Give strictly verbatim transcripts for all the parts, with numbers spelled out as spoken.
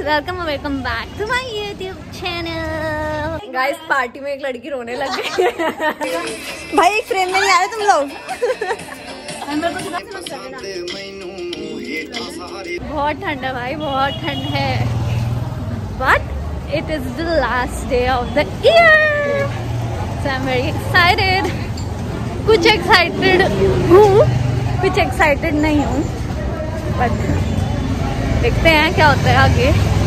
Welcome welcome back to my YouTube channel. Guys party में एक लड़की रोने लग गई भाई एक फ्रेम में नहीं आ रहे तुम लोग। बहुत ठंड है भाई, बहुत ठंड है, but it is the last day of the year, so I am very excited. कुछ एक्साइटेड हूँ, कुछ एक्साइटेड नहीं हूँ, बट देखते हैं क्या होता है आगे।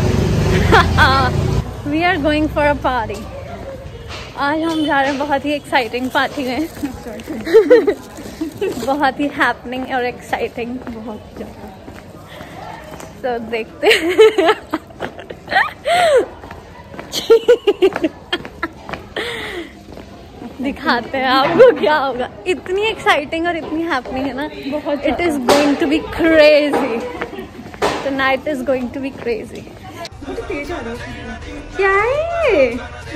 We are going for a party. आज हम जा रहे हैं बहुत ही एक्साइटिंग पार्टी में। बहुत ही हैपनिंग और एक्साइटिंग, बहुत ज़्यादा। तो देखते हैं। दिखाते हैं आपको क्या होगा। इतनी एक्साइटिंग और इतनी हैपनिंग है ना, बहुत। It is going to be crazy. Tonight is going to be crazy. क्या है?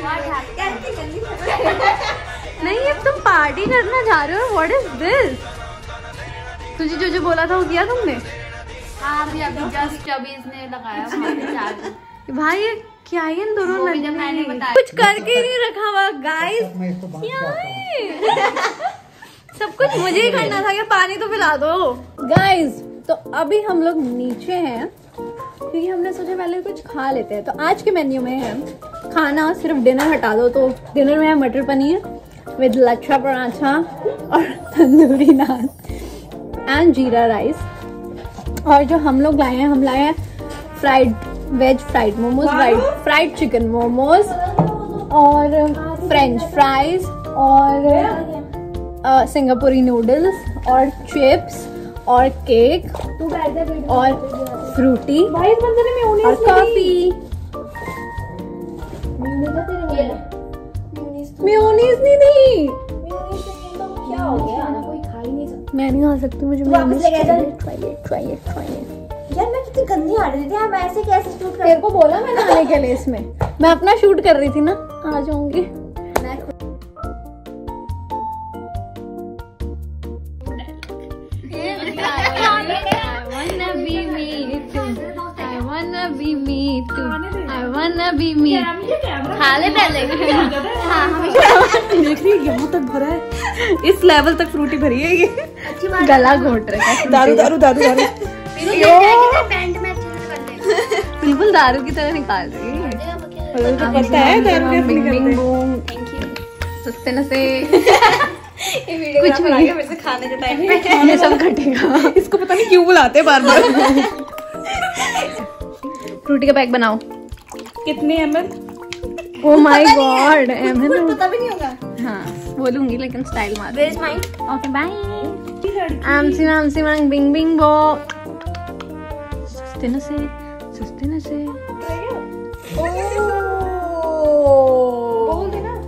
नहीं अब तुम पार्टी करना जा रहे हो। What is this? तुझे जो जो बोला था वो किया तुमने? हाँ अभी अभी जस्ट अभी इसने लगाया भाई ये क्या है इन दोनों ने? जब मैंने बताया कुछ करके ही नहीं रखा हुआ गाइस। क्या है? सब कुछ मुझे ही करना था। क्या पानी तो पिला दो गाइस। तो अभी हम लोग नीचे हैं क्योंकि हमने सोचा पहले कुछ खा लेते हैं। तो आज के मेन्यू में है खाना, सिर्फ डिनर हटा दो तो डिनर में है मटर पनीर विद लच्छा पराठा और तंदूरी नान एंड जीरा राइस। और जो हम लोग लाए हैं, हम लाए हैं fried veg fried momos, fried fried chicken momos और फ्रेंच फ्राइज और सिंगापुरी नूडल्स और चिप्स और केक और फ्रूटी और कॉफी। मेयोनीज नहीं थी। क्या हो गया ना, कोई खा ही नहीं सकता। मैं नहीं खा सकती, मुझे वापस ले गए। Try it try it try it. यार मैं कितनी गंदी आ रही थी यार, मैं ऐसे कैसे शूट कर। तेरे को बोला मैंने आने के लिए, इसमें मैं अपना शूट कर रही थी ना। आ जाऊंगी। Be me too. I wanna be me. खा ले पहले। हाँ देख रही है यहाँ तक भरा है, इस लेवल तक फ्रूटी भरी है ये। गला घोट रहा है। दारू दारू दारू दारू बिल्कुल दारू की तरह निकाल रही है। पता है दारू कैसे निकलते हैं। सस्ते नसे कुछ नहीं, मेरे से खाने के टाइम पे ये सब घटेगा। इसको पता नहीं क्यों बुलाते हैं बार बार। फ्रूटी का पैक बनाओ। कितने M L? Oh my God, M L पता भी नहीं होगा। हाँ बोलूंगी लेकिन स्टाइल मार। Where is mine? Okay bye. आमसी आमसी मांग बिंग बिंग बो। सस्ते न से सस्ते न से। बोल देना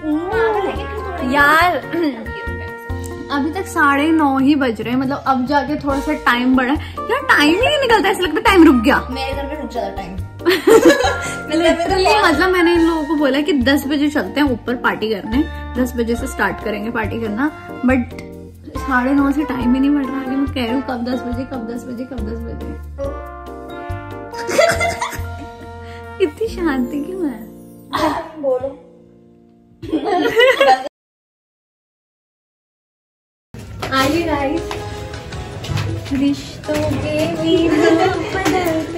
यार। अभी तक साढ़े नौ ही बज रहे हैं, मतलब अब जाके थोड़ा सा टाइम बढ़ा है। यार टाइम ही नहीं निकलता, ऐसा लगता है टाइम रुक गया। मेरे घर में रुक जाता टाइम। मतलब मैंने इन लोगों को बोला कि दस बजे चलते हैं ऊपर पार्टी करने, दस बजे से स्टार्ट करेंगे पार्टी करना, बट साढ़े नौ से टाइम ही नहीं बढ़ रहा। मैं कह रही हूँ कब दस बजे कब दस बजे कब दस बजे। इतनी शांति क्यों है? बोलो। आइए गाइस, रिश्तों के भी रूप बदलते।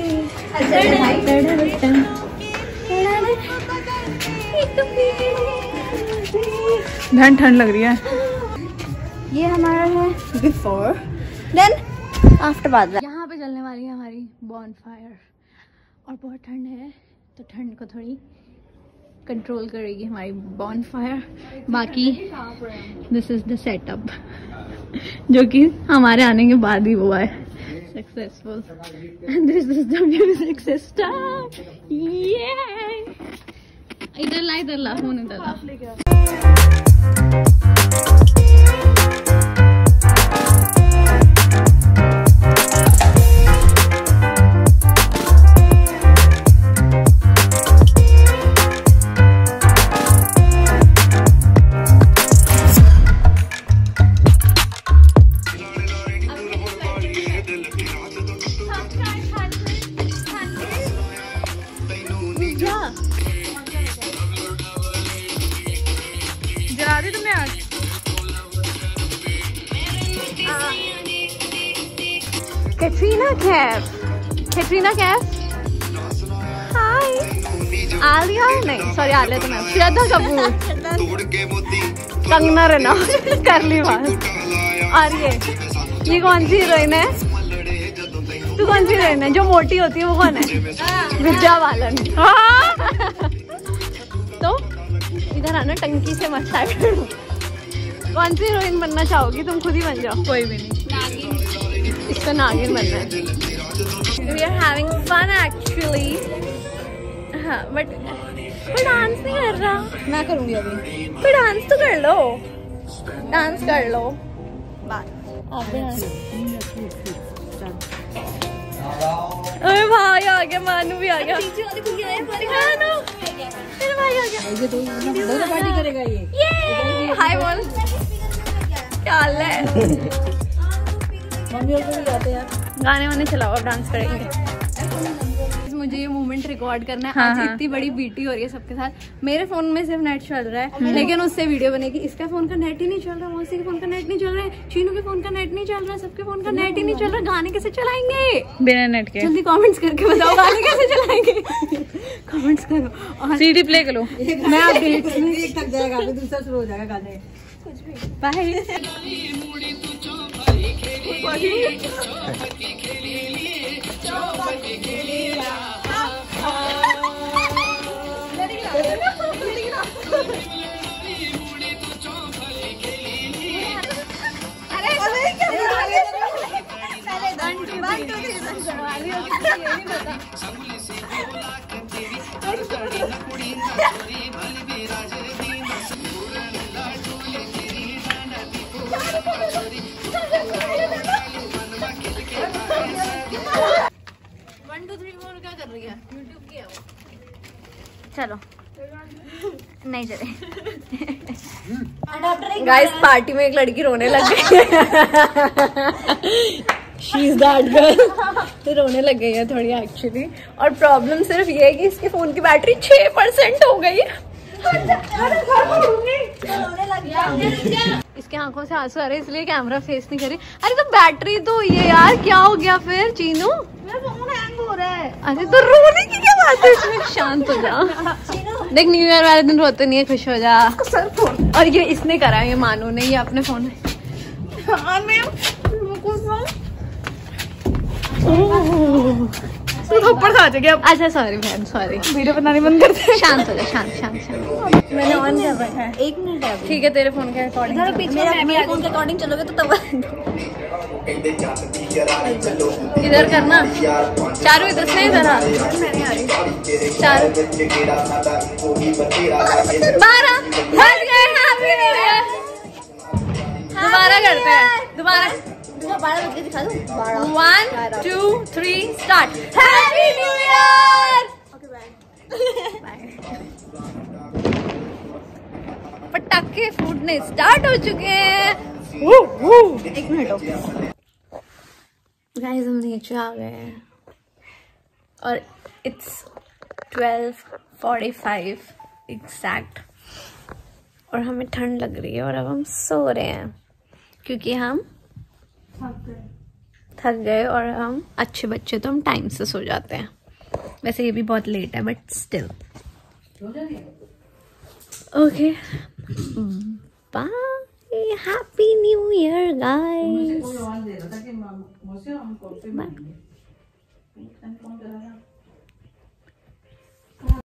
ठंड ठंड लग रही है। ये हमारा है बिफोर देन आफ्टर बाद। यहाँ पे चलने वाली है हमारी बॉनफायर और बहुत ठंड है तो ठंड को थोड़ी कंट्रोल करेगी हमारी बॉनफायर। बाकी दिस इज द सेटअप जो कि हमारे आने के बाद ही हुआ है successful. And this is the music system. ये इधर ला इधर ला फोन इधर ला। क्या जला दी तुमने आज? कैटरीना कैफ, कैटरीना कैफ, हाय। आलिया नहीं, सॉरी आलिया तो मैं, श्रद्धा कपूर, कंगना रनौत, कर ली बात। और ये ये कौन सी हीरोइन है? तू कौन सी हीरोइन है जो मोटी होती है? वो कौन है? विद्या बालन। तो इधर आना, टंकी से मत साइड। कौन सी हीरोइन बनना चाहोगी तुम? खुद ही बन जाओ। कोई भी नहीं, इसका नागिन बनना है। We are having fun actually, हाँ बट पर डांस नहीं कर रहा। मैं करूँगी अभी। पर डांस तो कर लो, डांस कर लो। बात अरे भाई आ गया, मानू भी आ गया। हाँ ना, मेरा भाई आ गया। ये तो पार्टी करेगा ये। ये हाय बोल, क्या हाल है? मम्मी और भी आते हैं। गाने वाने चलाओ, अब डांस करेंगे। मुझे ये मोमेंट रिकॉर्ड करना है। हाँ, आज हाँ। इतनी बड़ी बीटी हो रही है सबके साथ। मेरे फोन में सिर्फ नेट चल रहा है, लेकिन उससे वीडियो बनेगी। इसका फोन का नेट ही नहीं चल रहा, मौसी के फोन का नेट नहीं चल रहा है, चीनू के फोन का नेट नहीं चल रहा, सबके फोन का नेट ही नहीं चल रहा। गाने कैसे चलाएंगे बिना नेट के? जल्दी कमेंट्स करके बताओ गाने कैसे चलाएंगे। कमेंट्स करो और सीडी प्ले करो। मैं आप एक थक जाएगा, दूसरा शुरू हो जाएगा गाने। कुछ भी bye. One two three four क्या कर रही है? यूट्यूब की है वो। चलो नहीं चले। गाइस पार्टी में एक लड़की रोने लग गई। She is that girl. तो रोने लग गई है थोड़ी एक्चुअली, और प्रॉब्लम सिर्फ ये है कि इसके फोन की बैटरी छह परसेंट हो गई। इसके आंखों से आंसू आ रहे इसलिए कैमरा फेस नहीं करी। अरे तो बैटरी तो ये यार क्या हो गया फिर चीनू? मेरा फोन हैंग हो रहा है। अरे तो रोने की क्या बात है इसमें? शांत हो जा। देख न्यू ईयर वाले दिन रोते नहीं है, खुश हो जा। और ये इसने करा है, ये मानू ने, ये अपने फोन में। ऊपर से आ जाएगी अब। अच्छा सॉरी बहन, सॉरी। वीडियो बनानी बंद कर दे। शांत हो जा, शांत शांत शांत। मैंने ऑन कर रखा है। एक मिनट है। ठीक है तेरे फोन के अकॉर्डिंग। मेरे फोन के अकॉर्डिंग चलोगे तो तब इधर करना। चारू इधर से इधर आ। मैंने आ रही चारू। बारह बज गए। Happy new year. दोबारा करते हैं, दोबारा बारह बज के दिखा दूं। One two three start. Happy new year. Okay bye bye. पटाखे फूटने स्टार्ट हो चुके हैं। एक मिनट हो गाइस, हम नीचे आ गए हैं और it's twelve forty five exact, और हमें ठंड लग रही है और अब हम सो रहे हैं क्योंकि हम थक गए। और हम अच्छे बच्चे तो हम टाइम से सो जाते हैं। वैसे ये भी बहुत लेट है but still okay. Bye, happy new year guys.